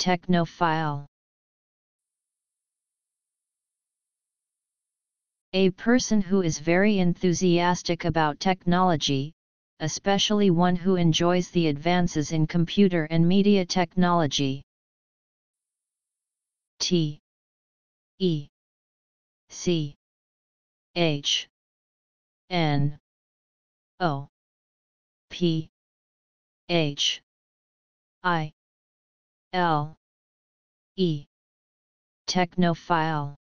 Technophile. A person who is very enthusiastic about technology, especially one who enjoys the advances in computer and media technology. T E C H N O P H I L E. Technophile.